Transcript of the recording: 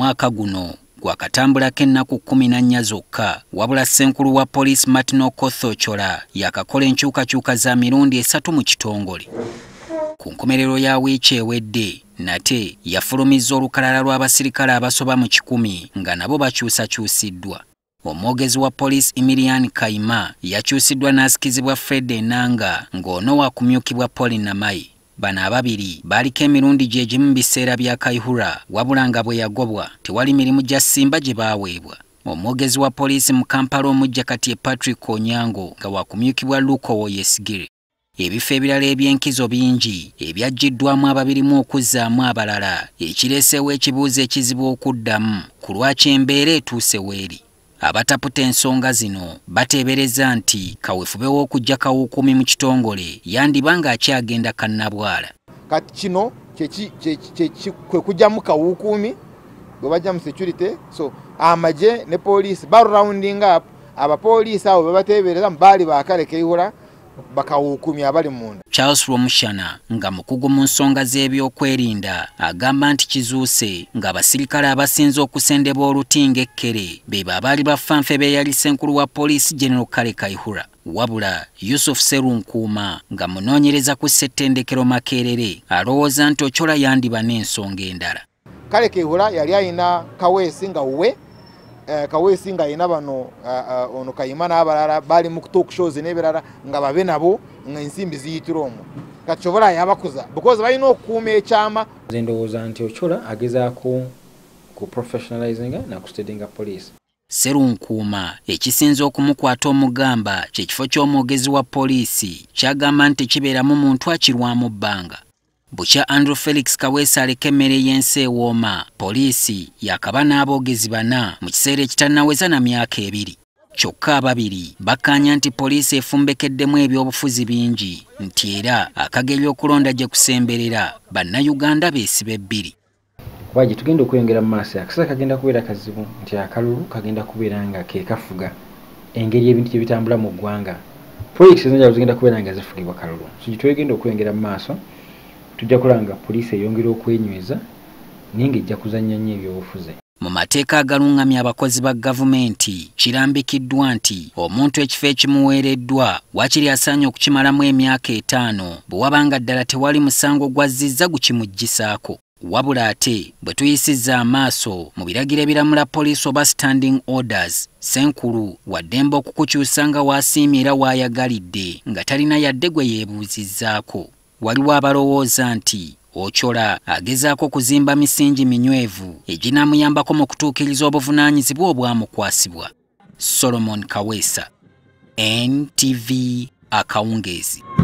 omwaka guno gwakatambulako ennaku 14 zokka, wabula ssenkulu wa Poliisi Martin Okoth yakakola enkyukakyuka za mirundi 3 mu kitongole. Ku nkomerero ya wiiki ewedde, nate yafulumizza olukalala lw'abaserikale abasoba mu 100 nga nabo bakyusakyusiddwa. Omwogezi wa Poliisi Emirimu yakyusiddwa n'asikizibwa Fred Enanga ng'ono waakumyukibwa Paul Namaye. Bano ababiri baaliko emirundi gye gimu mu biseera bya Kayihura, wabula nga bwe yagobwa tewali mirimu gya ssimba gye baaweebwa. Omwogezi wa Poliisi mu Kampala omuggya kati ye Patrick Onyango nga waakumyukibwa Lukowo Yesigire. Ebifo ebirala eby'enkizo bingi ebyaggiddwamu ababirimu okuzzaamu abalala, ekireeseewo ekibuuzo ekizibu okuddamu ku lwaki embeera etuuse weeri. Abataputa ensonga zino bateebereza nti kaweefube w'okujja kawukuumi mu kitongole yandiba ng'akyagenda kannabwala. Kati kino kwe kujjamu kawukuumi bwe bajja mu security, so amagye ne poliisi barounding up abapoliisi abo bebateebereza baali baakale Kayihura bakawukuumi abali munda. Charles Romushana nga mukugu mu nsonga z'ebyokwerinda agamba nti kizuuse ng'abaserikale abasinze okusendebwa olutinga ekkere be baali baffanfe b'eyali ssenkulu wa Poliisi General Kayihura. Wabula Yusuf Serunkuuma nga munoonyereza ku ssettendekero Makerere alowooza nti Ochola yandiba n'ensonga endala. Kayihura yali alina kaweesi nga we kaweesi nga alina bano ono Kayima n'abalala bali mu talk shows n'ebirala nga babe nabo ng'ensimbi ziyitira omwo. Kati kyobola yabakuza because balina okukuuma ekyama. Nze ndowooza nti Ochola agezaako ku professionalizing na ku steadinga police. Serunkuuma ekisinza okumukwata omugamba kye kifo ky'omwogezi wa poliisi kyagamba nti kibeeramu muntu akirwamu bbanga. Bukya Andrew Felix Kaweesa aleka emmere y'ensi ewooma, poliisi yakaba n'aboogezi 4 mu kiseera ekitannaweza na myaka 2. Kyokka ababiri bakkaanya nti poliisi efumbekeddemu ebyobufuzi bingi nti era akageri okulonda gye kusemberera bannayuganda beesibe 2. Kuba gye tugenda okweyongera mu maaso akaseera kagenda kubeera kazibu nti akalulu kagenda kubeera nga ke kafuga engeri ebintu gye bitambula mu ggwanga. Projekiti ezinjala zigenda kubeera nga zifugibwa kalulu. So gye twegenda okweyongera mu maaso tujja kulanga poliisi eyongera okwenyweza naye ng'ejja kuzannya nnyo ebyobufuzi. Mu mateeka agalungamya abakozi ba gavumenti kirambikiddwa nti omuntu ekifo ekimuweereddwa waakiri asaanye okukimalamu emyaka 5 bwe wabanga ddala tewali musango gwazizza gukimuggisaako. Wabula ate bwe tuyisizza amaaso mu biragiro ebiramula poliisi oba standing orders, ssenkulu waddembe okukukyusa nga waasiimye era waayagalidde nga talina yadde gwe yeebuuzizzaako. Waliwo abalowooza nti Ochola agezaako kuzimba misingi minywevu eginaamuyambako mu kutuukiriza obuvunaanyizibwa obwamukwasibwa. Solomon Kaweesa, NTV Akawungeezi.